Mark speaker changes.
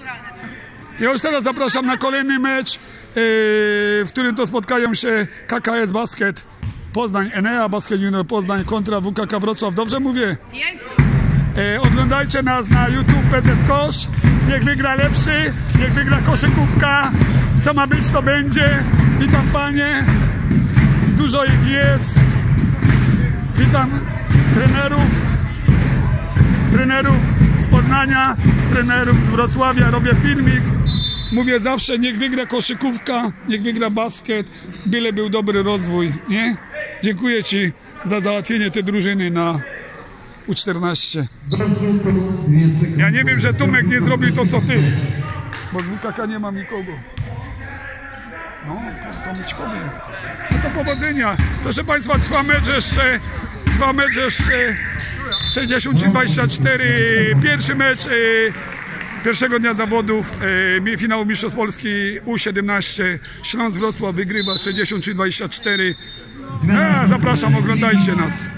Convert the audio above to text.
Speaker 1: Ja już teraz zapraszam na kolejny mecz, w którym to spotkają się KKS Basket Poznań, Enea Basket Junior Poznań kontra WKK Wrocław. Dobrze mówię? Oglądajcie nas na YouTube PZ Kosz. Niech wygra lepszy, niech wygra koszykówka. Co ma być, to będzie. Witam panie. Dużo ich jest. Witam trenerów z Poznania, trenerów z Wrocławia. Robię filmik. Mówię zawsze, niech wygra koszykówka, niech wygra basket, byle był dobry rozwój, nie? Dziękuję ci za załatwienie tej drużyny na U14. Ja nie wiem, że Tomek nie zrobił to, co ty, bo z WKK nie mam nikogo. No, to mi ci powiem. No to powodzenia. Proszę państwa, trwa mecz jeszcze 63-24. Pierwszy mecz pierwszego dnia zawodów, finału Mistrzostw Polski U17. Śląsk Wrocław wygrywa 63-24. Zapraszam, oglądajcie nas.